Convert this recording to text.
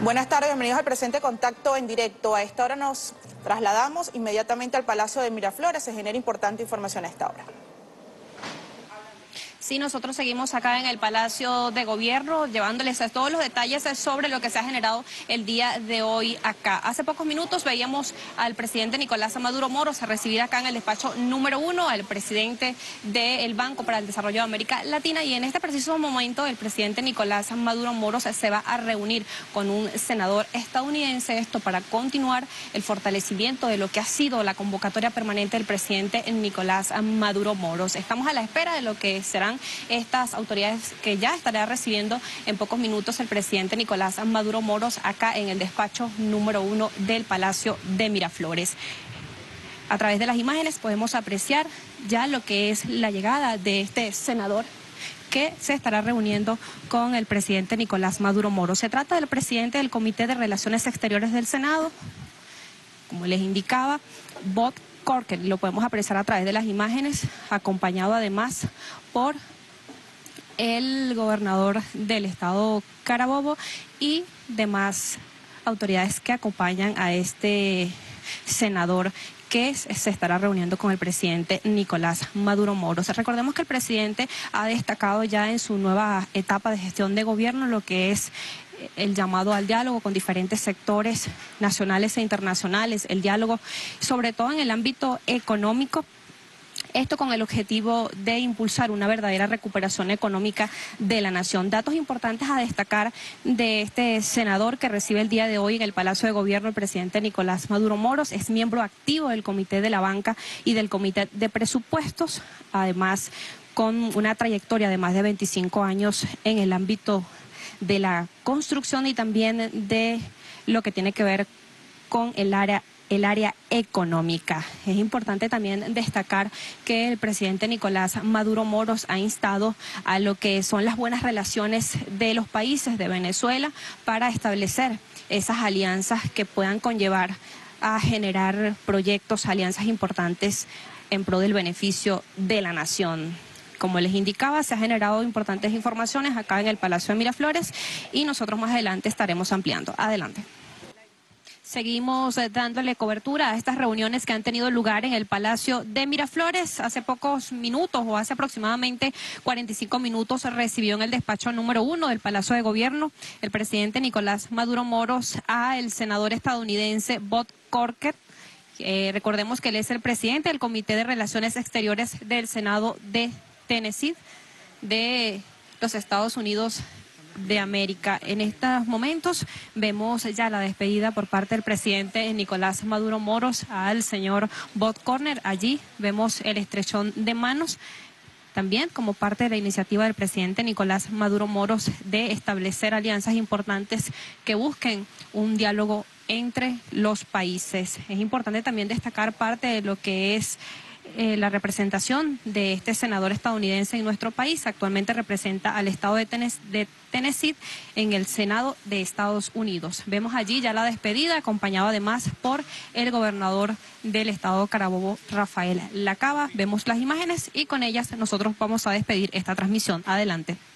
Buenas tardes, bienvenidos al presente contacto en directo. A esta hora nos trasladamos inmediatamente al Palacio de Miraflores. Se genera importante información a esta hora. Sí, nosotros seguimos acá en el Palacio de Gobierno llevándoles todos los detalles sobre lo que se ha generado el día de hoy acá. Hace pocos minutos veíamos al presidente Nicolás Maduro Moros a recibir acá en el despacho número 1 al presidente del Banco para el Desarrollo de América Latina, y en este preciso momento el presidente Nicolás Maduro Moros se va a reunir con un senador estadounidense, esto para continuar el fortalecimiento de lo que ha sido la convocatoria permanente del presidente Nicolás Maduro Moros. Estamos a la espera de lo que serán estas autoridades que ya estará recibiendo en pocos minutos el presidente Nicolás Maduro Moros acá en el despacho número 1 del Palacio de Miraflores. A través de las imágenes podemos apreciar ya lo que es la llegada de este senador que se estará reuniendo con el presidente Nicolás Maduro Moros. Se trata del presidente del Comité de Relaciones Exteriores del Senado, como les indicaba, Bob Corker. Lo podemos apreciar a través de las imágenes, acompañado además por el gobernador del estado Carabobo y demás autoridades que acompañan a este senador que se estará reuniendo con el presidente Nicolás Maduro Moros. Recordemos que el presidente ha destacado ya en su nueva etapa de gestión de gobierno lo que es el llamado al diálogo con diferentes sectores nacionales e internacionales, el diálogo sobre todo en el ámbito económico. Esto con el objetivo de impulsar una verdadera recuperación económica de la nación. Datos importantes a destacar de este senador que recibe el día de hoy en el Palacio de Gobierno el presidente Nicolás Maduro Moros. Es miembro activo del Comité de la Banca y del Comité de Presupuestos, además con una trayectoria de más de 25 años en el ámbito de la construcción y también de lo que tiene que ver con el área económica. Es importante también destacar que el presidente Nicolás Maduro Moros ha instado a lo que son las buenas relaciones de los países de Venezuela para establecer esas alianzas que puedan conllevar a generar proyectos, alianzas importantes en pro del beneficio de la nación. Como les indicaba, se han generado importantes informaciones acá en el Palacio de Miraflores y nosotros más adelante estaremos ampliando. Adelante. Seguimos dándole cobertura a estas reuniones que han tenido lugar en el Palacio de Miraflores. Hace pocos minutos o hace aproximadamente 45 minutos recibió en el despacho número 1 del Palacio de Gobierno el presidente Nicolás Maduro Moros a el senador estadounidense Bob Corker. Recordemos que él es el presidente del Comité de Relaciones Exteriores del Senado de Tennessee de los Estados Unidos de América. En estos momentos vemos ya la despedida por parte del presidente Nicolás Maduro Moros al señor Bob Corker. Allí vemos el estrechón de manos, también como parte de la iniciativa del presidente Nicolás Maduro Moros de establecer alianzas importantes que busquen un diálogo entre los países. Es importante también destacar parte de lo que es la representación de este senador estadounidense en nuestro país. Actualmente representa al estado de Tennessee en el Senado de Estados Unidos. Vemos allí ya la despedida, acompañado además por el gobernador del estado Carabobo, Rafael Lacaba. Vemos las imágenes y con ellas nosotros vamos a despedir esta transmisión. Adelante.